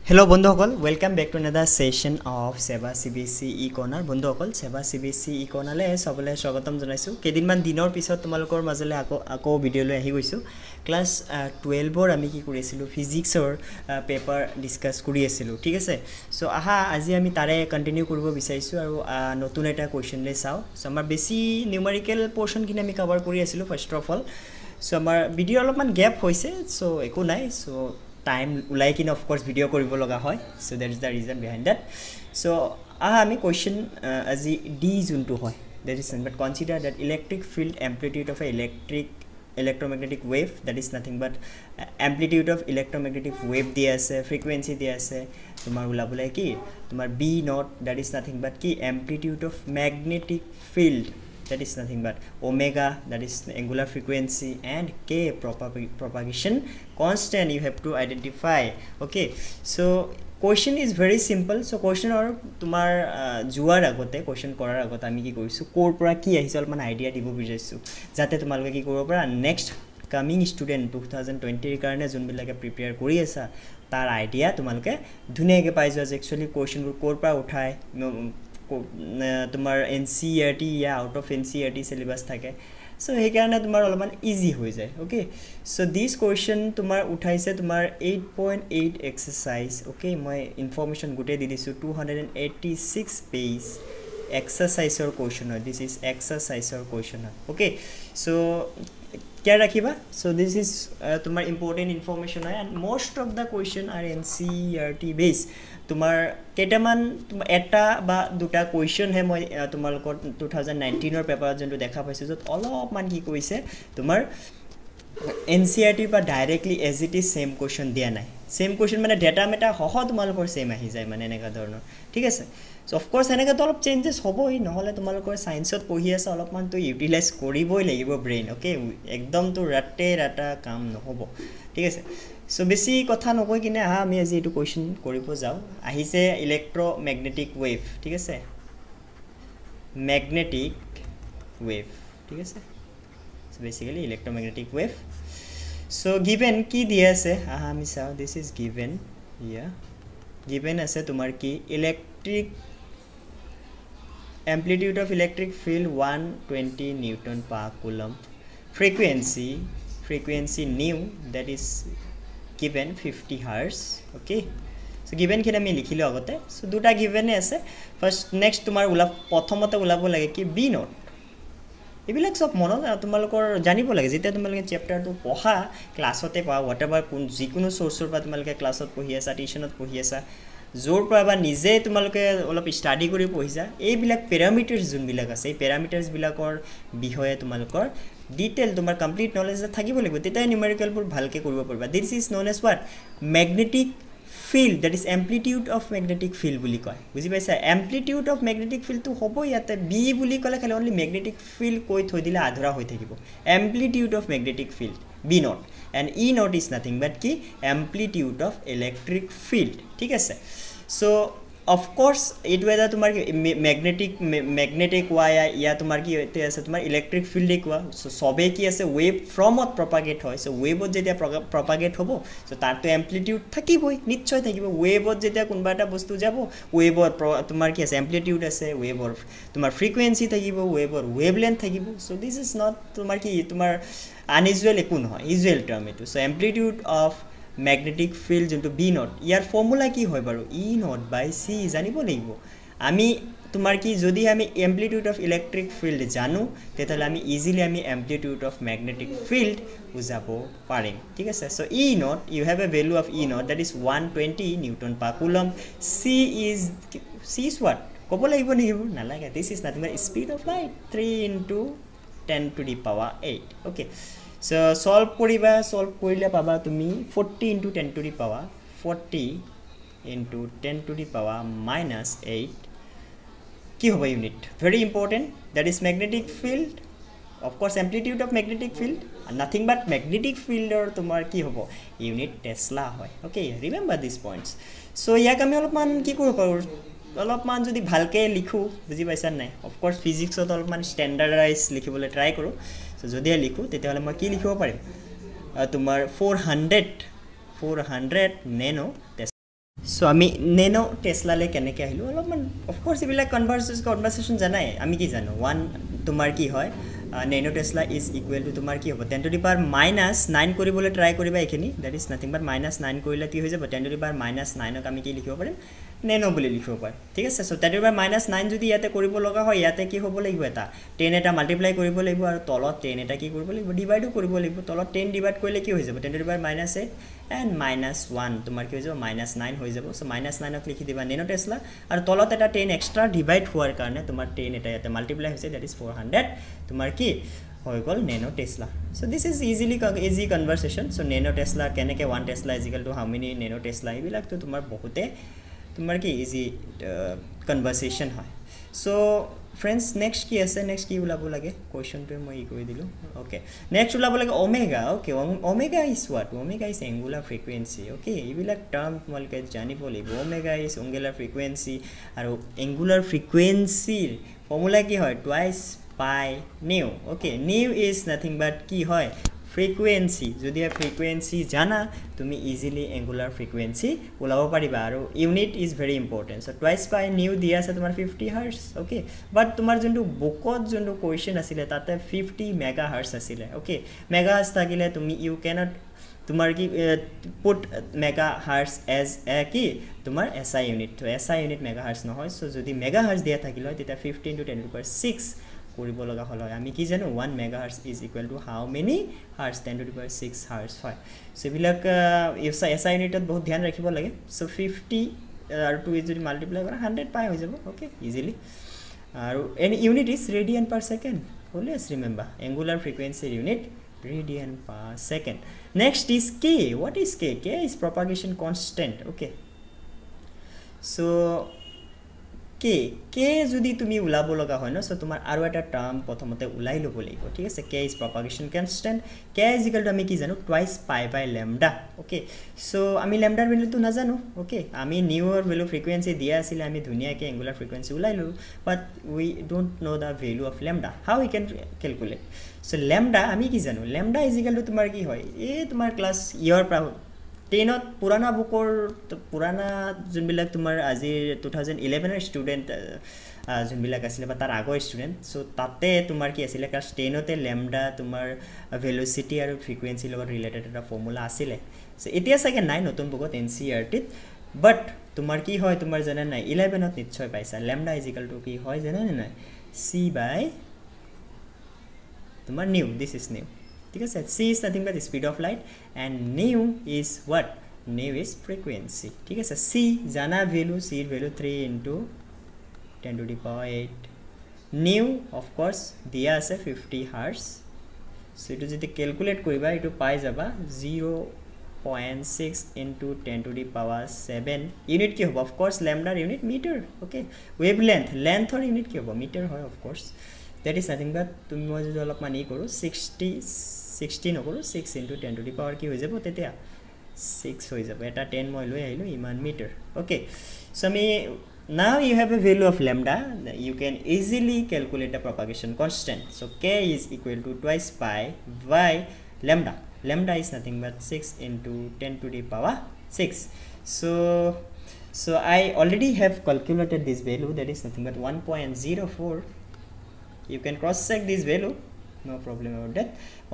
Hello বন্ধুসকল welcome back to another session of Seva CBSE e-corner বন্ধুসকল Seva CBSE e-corner লে সবলে স্বাগতম জনাইছো কেদিনমান দিনৰ পিছত তোমালোকৰ মাজলে আকৌ ভিডিও লৈ আহি গৈছো ক্লাস 12 ৰ আমি কি কৰিছিলো ফিজিক্সৰ পেপাৰ ডিসকাস কৰি আছিলো ঠিক আছে সো আহা আজি আমি তাৰে কন্টিনিউ কৰিব বিচাৰিছো আৰু নতুন এটা কোৱেশ্চন লৈ চাও সো আমাৰ বেছি নিউমেৰিকেল পোৰশন কিনে আমি কভাৰ কৰি আছিলো ফাৰ্স্ট অফ অল সো আমাৰ ভিডিও অলপমান গ্যাপ হৈছে সো একো নাই so time like in of course video koribo loga hoy so that is the reason behind that so ami question as d juntu hoy that is but consider that electric field amplitude of a electromagnetic wave that is nothing but amplitude of electromagnetic wave dia ase frequency dia ase tomar ulabole ki tomar b naught that is nothing but ki amplitude of magnetic field that is nothing but omega that is angular frequency and k propagation constant you have to identify okay so question is very simple so question or tumar juar agote question korar agot ami ki korisu kor pora ki ahise alman idea dibo bijaisu jate tumalge ki koribo para next coming student 2020 er karone jun bilage prepare kori asa tar idea tumalke dhuniyage pai jo actually question kor pora uthai তোমার NCERT या out of NCERT syllabus থাকে so হে কারণে তোমার অলপমান easy হৈ যায় okay so this question তোমাৰ উঠাইছে তোমাৰ 8.8 এক্সাৰসাইজ ওকে মই ইনফৰমেশন গুটে দি দিছো 286 পেজ এক্সাৰসাইজৰ কোৱেশ্চন হয় দিস ইজ এক্সাৰসাইজৰ কোৱেশ্চন হয় ওকে সো क्या रखिबा so this is तुम्हार important information है and most of the question are NCERT based तुम्हार केटामान एटा बा दुटा question है মই তোমালোকৰ 2019 ৰ পেপাৰত যেটো দেখা পাইছো যত অলপমান কি কৈছে তোমাৰ NCERT বা directly as it is same question দিয়া নাই same question মানে ডেটা মেটা হহ তোমালোকৰ same আহি যায় মানে এনেকা ধৰণৰ ঠিক আছে so of course এনেকা তো অলপ চেঞ্জেস হ'বই নহলে তোমালোকৰ সায়েন্সত পঢ়ি আছে অলপমান তো ইউটিলাইজ কৰিবই লাগিব ব্ৰেইন ওকে একদম তো ৰাটা কাম নহব ঠিক আছে so বেছি কথা নকৈ কিনে আহা আমি আজি এটো কোৱেশ্চন কৰিব যাও আহিছে ইলেক্ট্ৰোম্যাগনেটিক ওয়েভ ঠিক আছে ম্যাগনেটিক ওয়েভ ঠিক আছে so basically electromagnetic wave so given ki diya ase aha ami sao this is given here given ase tumar ki electric amplitude of electric field 120 newton per coulomb frequency nu that is given 50 hertz okay so given kina mi likhilo agote so duta given ase first next tumar prothomote ulabo lage ki b naught এবিলাক সব মনত তোমালোকৰ জানিব লাগে যেটা তোমালোকে chapter তো পঢ়া ক্লাছতে পা whatever কোন যিকোনো সোৰ্সৰ পৰা তোমালোকে ক্লাছত পঢ়ি আছা টিউশনত পঢ়ি আছা জোৰ পৰা নিজে তোমালোকে অলপ ষ্টাডি কৰি পঢ়িছা এইবিলাক প্যাৰামিটাৰছ যোনবিলাক আছে এই প্যাৰামিটাৰছ বিলাকৰ বিষয়ে তোমালোকৰ ডিটেইল তোমাৰ কমপ্লিট নলেজ থাকিব লাগিব তেতিয়া নিউমেৰিকেল বোৰ ভালকে কৰিব পাৰিবা this is known as what magnetic field that is amplitude of magnetic field বুলি কয় বুজি পাইছা amplitude of magnetic field তো হ'ব ইয়াতে b বুলি কলে খালি only magnetic field কৈ থৈ দিলে আধৰা হৈ থাকিব amplitude of magnetic field b naught and e naught is nothing but ki amplitude of electric field ঠিক আছে so of course it whether তোমার magnetic wire ya তোমার কি হতে আছে তোমার electric field কোৱা so সবে কি আছে wave from ত propagate হয় so wave ত যেতিয়া propagate হ'ব so তার তো amplitude থাকিবই নিশ্চয় থাকিব wave ত যেতিয়া কোনবা এটা বস্তু যাব wave ৰ তোমার কি আছে amplitude আছে wave ৰ তোমার frequency থাকিব wave ৰ wavelength থাকিব so this is not তোমার কি তোমার unusual একো নহয় usual term এটো so amplitude of magnetic field into b naught ইয়াৰ ফৰ্মুলা কি হয় বাৰু e naught by c জানিব লাগিব আমি তোমাৰ কি যদি আমি amplitude of electric field জানো তেতিয়ালে আমি ইজিলি আমি amplitude of magnetic field বুজাব পাৰিম ঠিক আছে so e naught you have a value of e naught that is 120 newton per coulomb c is what ক'ব লাগিব নেকি না লাগে this is nothing but speed of light 3 into 10 to the power 8 okay so solve কৰিলে পাবা তুমি 40 into 10 to the power 40 into 10 to the power minus 8 কি হবে unit very important that is magnetic field of course amplitude of magnetic field and nothing but magnetic field or তোমার কি হ'ব unit tesla হয় okay remember these points so ইয়াক আমি অলপমান কি কৰিব পাৰো অলপমান যদি ভালকে লিখো বুজি পাইছা নাই of course physics ত অলপমান স্ট্যান্ডার্ডাইজ লিখিবলৈ ট্রাই কৰো so যদি লিখো তেতিয়াহলে মই কি লিখিব পাৰিম তোমাৰ 400 nano সো আমি নেনো টেসলালে কেনেকৈ আহিলোঁ অলপমান অফক'ৰ্ছ এইবিলাক কনভাৰ্চেশ্যন জানাই আমি কি জানো ওৱান তোমাৰ কি হয় nano tesla is equal to তোমাৰ কি হ'ব 10 to the power -9 কৰিবলৈ ট্ৰাই কৰিবা এইখিনি দেট ইজ নাথিং বাট -9 কৰিলে কি হৈ যাব 10 to the power -9ক আমি কি লিখিব পাৰিম নেনো বুলি লিখিব পাৰিম ঠিক আছে সো 10 to the power -9 যদি ইয়াতে কৰিব লগা হয় ইয়াতে কি হ'ব লাগিব এটা 10 এটা মাল্টিপ্লাই কৰিব লাগিব আৰু তলত 10 এটা কি কৰিব লাগিব ডিভাইডো কৰিব লাগিব তলত 10 ডিভাইড কৰিলে কি হৈ যাব 10 to the power -8 and -1 তোমাৰ কি হৈ যাব -9 হৈ যাব সো -9ক লিখি দিবা নেনো টেসলা আৰু তলত এটা 10 এক্সট্ৰা ডিভাইড হোৱাৰ কাৰণে তোমাৰ 10 এটা ইয়াতে মাল্টিপ্লাই হৈছে দ্যাট ইজ 400 তোমাৰ কি হৈ গ'ল nano tesla so this is easy conversation সো নেনো টেসলা কেনেকে 1 tesla is equal to how many nano tesla এইবিলাক তো তোমাৰ বহুতে তোমাৰ কি ইজি কনভাৰসেশ্যন হয় সো फ्रेंड्स नेक्स्ट की আছে नेक्स्ट की ওলাব লাগে কোৱেশ্চনটো মই কৈ দিলো ওকে নেক্সট ওলাব লাগে omega okay omega is what omega is angular frequency okay এইবিলাক টাৰ্ম তোমালোকে জানিব লাগিব ওমেগা ইজ এঙ্গুলাৰ ফ্ৰিকুৱেন্সি আৰু এঙ্গুলাৰ ফ্ৰিকুৱেন্সিৰ ফৰ্মুলা কি হয় twice pi nu okay nu is nothing but কি হয় frequency যদি frequency জানা তুমি easily angular frequency ওলাব পাৰিবা আৰু unit is very important so twice by new দিয়া আছে তোমাৰ 50 hertz okay but তোমাৰ যোনটো বুকত যোনটো কোৱেশ্চন আছিল তাতে 50 megahertz আছিল okay megahertz থাকিলে তুমি you cannot তোমার কি put megahertz as কি তোমার SI unit তো SI unit megahertz নহয় সো যদি megahertz দিয়া থাকিল হয় তেতিয়া 15 to 10 to the power 6 কৰিব লগা হল আমি কি জানো 1 megahertz is equal to how many hertz 10 to the power 6 hertz হয় সো বিলাক SI unitত বহুত ধ্যান ৰাখিব লাগে সো 50 আৰু 2 যদি মাল্টিপ্লাই কৰা 100 পাই হৈ যাব ওকে ইজিলি আৰু any unit is radian per second always remember angular frequency unit radian per second next is k what is k k is propagation constant okay so k যদি তুমি উলাব লগা হয় ন সো তোমাৰ আৰু এটা টার্ম প্ৰথমতে উলাই লব লাগিব ঠিক আছে k is propagation constant k is equal to আমি কি জানো twice pi by lambda okay so আমি lambda ৰ ভ্যালুটো না জানো okay আমি নিউ ৰ ভ্যালু ফ্ৰিকুৱেন্সি দিয়া আছিল আমি ধুনিয়াকে angular frequency উলাইলো but we don't know the value of lambda how we can calculate so lambda আমি কি জানো lambda is equal to তোমাৰ কি হয় এই তোমাৰ ক্লাস ইয়াৰ 10 পুরানা বুকৰ পুরানা যোনবিলাক তোমাৰ আজি 2011 ৰ স্টুডেন্ট যোনবিলাক আছিল বা তাৰ আগৰ স্টুডেন্ট সো তাতে তোমাৰ কি আছিল ক্লাস 10 তে ল্যামডা তোমাৰ ভেলোসিটি আৰু ফ্ৰিকুৱেন্সি লগত ৰিলেটেড এটা ফৰ্মুলা আছিল সো এতিয়া সাকে নাই নতুন বুকত NCERT বাট তোমাৰ কি হয় তোমাৰ জানা নাই 11 ত নিশ্চয় পাইছা ল্যামডা ইজ ইকুৱেল টু কি হয় জানা নাই c by তোমাৰ নিউ দিস ইজ নিউ ঠিক আছে c is nothing but the speed of light and nu is what nu is frequency ঠিক আছে c জানা value c value 3 into 10 to the power 8 nu of course দিয়া আছে 50 hertz so এটো যদি calculate কৰিবা এটো পাই যাবা 0.6 into 10 to the power 7 unit কি হ'ব of course lambda unit meter okay wavelength length or unit কি হ'ব meter হয় of course that is nothing but তুমি মই যদি অলপ মানি কৰো 16 নকৰো 6 into 10 to the power কি হৈ যাব তেতিয়া 6 হৈ যাব এটা 10 মই লৈ আহিলো ইমান metre okay so me now you have a value of lambda you can easily calculate the propagation constant so k is equal to twice pi by lambda lambda is nothing but 6 into 10 to the power 6 so I already have calculated this value that is nothing but 1.04 you can cross check this value no problem about that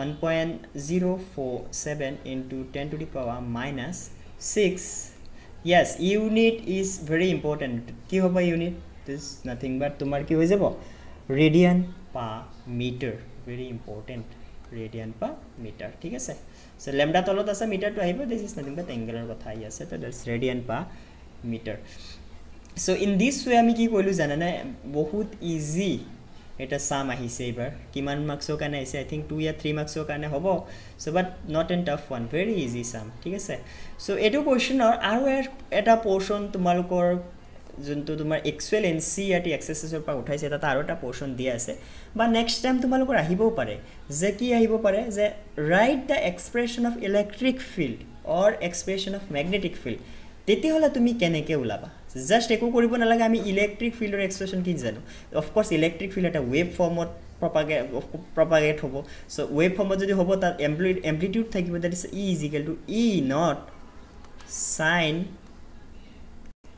1.047 into 10 to the power minus 6 yes unit is very important ki hoba unit this nothing but tumar ki hoy jabo radian per meter very important radian per meter thik ase so lambda tolot ase meter to ahibo this is nothing but angular kotha hi ase so that's radian per meter so in this way ami ki koilu jana na bahut easy এটা সাম আহিছে এবাৰ কিমান মার্কসৰ কাৰণে আহিছে আই think 2 या 3 মার্কসৰ কাৰণে হ'ব so but not an tough one very easy some ঠিক আছে সো এটো কোৱেশ্চনৰ আৰু এটা পোৰশন তোমালোকৰ যোনটো তোমাৰ এক্সুৱেল NCERT এক্সাৰসাইজৰ পৰা উঠাইছে এটা আৰু এটা পোৰশন দিয়া আছে বা নেক্সট টাইম তোমালোকৰ আহিবও পাৰে যে কি আহিব পাৰে যে write the expression of electric field or expression of magnetic field তেতিয়াহলে তুমি কেনেকে উলাবা জাস্ট একো কৰিব নালাগে আমি ইলেক্ট্ৰিক ফিল্ডৰ এক্সপ্ৰেছন কি জানো অফ কোর্স ইলেক্ট্ৰিক ফিল্ড এটা ওয়েভ ফৰ্মত propagate hobo so wave form jodi hobo tar amplitude thakibo that is e is equal to e naught sin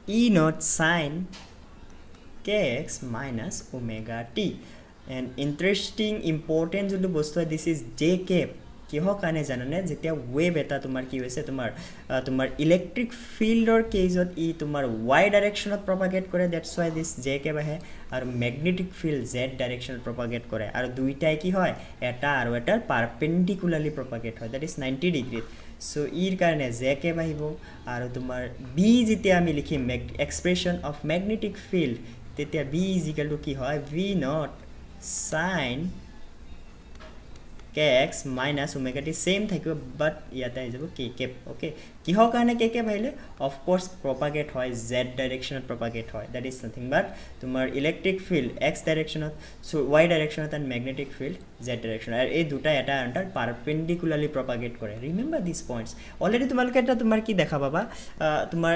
E naught sine kx minus omega t. And interesting important যোনটো বস্তু this is jk কিহৰ কাৰণে জাননে যেতিয়া wave এটা তোমাৰ কি হৈছে তোমাৰ ইলেক্ট্ৰিক ফিল্ডৰ কেজত ই তোমাৰ y ডাইৰেকশনত প্ৰপাগেট কৰে দ্যাটস why this jk বাহে আৰু ম্যাগনেটিক ফিল্ড z ডাইৰেকশনত প্ৰপাগেট কৰে আৰু দুইটাই কি হয় এটা আৰু এটাৰ পারপেন্ডিকুলাৰলি প্ৰপাগেট হয় দ্যাট ইজ 90 ডিগ্ৰী সো ইৰ কাৰণে jk বাহিব আৰু তোমাৰ b যেতিয়া আমি লিখিম এক্সপ্ৰেশন অফ ম্যাগনেটিক ফিল্ড তেতিয়া b = কি হয় v naught sin kx minus omega t same থাকিব but ইয়াতে আহি যাব kk okay কিহৰ কাৰণে kk ভাইলে of course propagate হয় z directionত propagate হয় that is nothing but তোমাৰ electric field x directionত so y directionত and magnetic field z direction আৰু এই দুটা এটা আন্টাৰ perpendicularly propagate কৰে remember these points already তোমালোকে এটা তোমাৰ কি দেখা পাবা তোমাৰ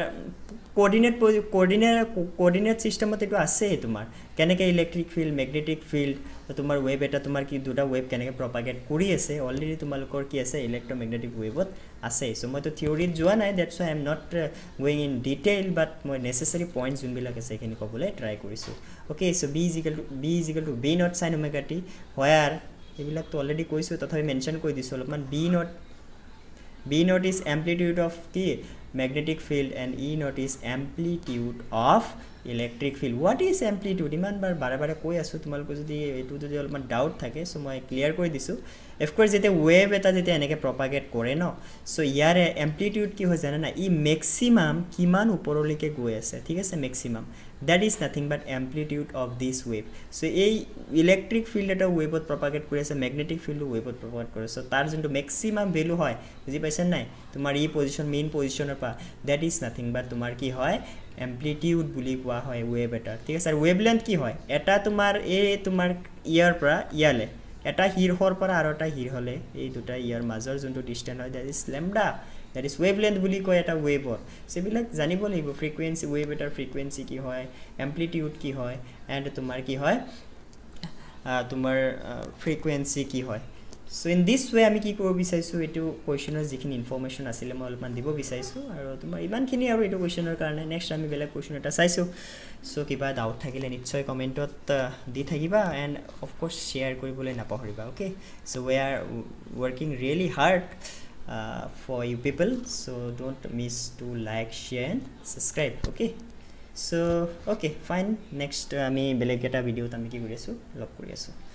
কোঅৰ্ডিনেট সিস্টেমত এটো আছে তোমাৰ কেনেকে ইলেক্ট্ৰিক ফিল্ড ম্যাগনেটিক ফিল্ড তোমাৰ ওয়েভ এটা তোমাৰ কি দুটা ওয়েভ কেনেকে প্ৰপাগেট কৰি আছে অলৰেডি তোমালোকৰ কি আছে ইলেক্ট্ৰোম্যাগনেটিক ওয়েভত আছে সো মই তো থিওৰিত যোৱা নাই that's why I am not going in detail but মই necessary points যোনবিলাক আছে এখিনি কবলৈ ট্ৰাই কৰিছো okay so b = b naught sin omega t where এইবিলাক তো অলৰেডি কৈছো তথাপি মেনশন কৰি দিছো অলপমান b naught is amplitude of the magnetic field and e naught is amplitude of electric field what is amplitude ইমান বাৰে কৈ আছো তোমালোক যদি এটো যদি অলপমান ডাউট থাকে সো মই ক্লিয়াৰ কৰি দিছো of course যেতে ওয়েভ এটা যেতে এনেকে প্ৰপাগেট কৰে ন সো ইয়াৰ amplitude কি হয় জানা না ই ম্যাক্সিমাম কিমান ওপৰলৈকে গৈ আছে ঠিক আছে maximum that is nothing but amplitude of this wave so এই electric field এটা ওয়েভত প্রপাগেট কৰি আছে ম্যাগনেটিক ফিল্ড ওয়েভত প্রপাগেট কৰে so তাৰ যোনটো ম্যাক্সিমাম ভ্যালু হয় বুজি পাইছেন নাই তোমাৰ এই পজিশন মেইন পজিশনৰ পা that is nothing but তোমাৰ কি হয় amplitude বুলি কোৱা হয় ওয়েভ এটা ঠিক আছে আৰু ওয়েভলেন্থ কি হয় এটা তোমাৰ এই তোমাৰ ইয়াৰ পৰা ইয়ালে এটা হিৰহৰ পৰা আৰু এটা হিৰহলে এই দুটা ইয়াৰ মাজৰ যোনটো ডিসটেন্স হয় that is lambda that is wavelength বুলি কয় এটা ওয়েভৰ সেবিলাক জানিব লাগিব ফ্ৰিকোয়েন্সি ওয়েভ এটাৰ ফ্ৰিকোয়েন্সি কি হয় এম্প্লিটিউড কি হয় এন্ড তোমাৰ কি হয় তোমাৰ ফ্ৰিকোয়েন্সি কি হয় so in this way আমি কি কৰিব বিচাৰিছো এটো কোৱেশ্চনৰ যিখিনি ইনফৰমেশন আছিল মই অলপমান দিব বিচাৰিছো আৰু তোমাৰ ইমানখিনি আৰু এটো কোৱেশ্চনৰ কাৰণে নেক্সট আমি বেলেগ কোৱেশ্চন এটা চাইছো so কিবা ডাউট থাকিলে নিশ্চয় কমেন্টত দি থাকিবা and of course share কৰিবলৈ নাপাহৰিবা okay so we are working really hard for you people so don't miss to like share and subscribe okay so okay fine next ami beleg eta video ta ami ki kori asu log kori asu